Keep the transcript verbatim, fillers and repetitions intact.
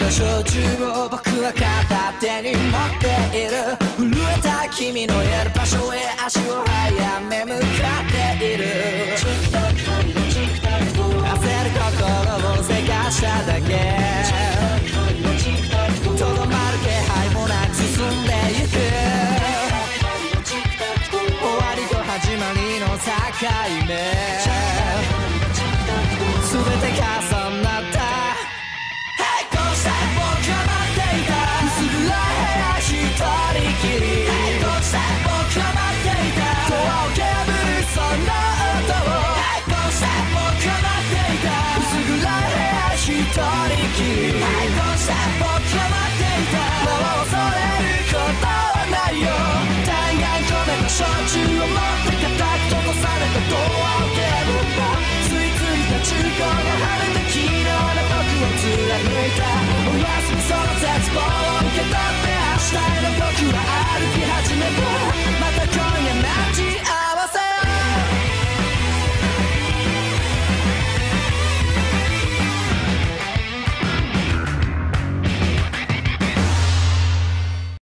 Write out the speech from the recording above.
の焼酎を僕は片手に持っている。震えた君のいる場所へ足を早め向かっている。焦る心をせかしただけ、とどまる気配もなく進んでゆく。終わりと始まりの境目、全て重なった並行した僕は待っていた。薄暗い部屋一人きり、並行した僕は待っていた。ドアを破るその音を、並行した僕は待っていた。薄暗い部屋一人きり、並行した僕は待っていた。もう恐れることはないよ。大概込めた焼酎を持って固く閉ざされたドアを蹴るんだ。ついついた中古の晴れた昨日の僕を貫いた。おやすみその絶望を受け取って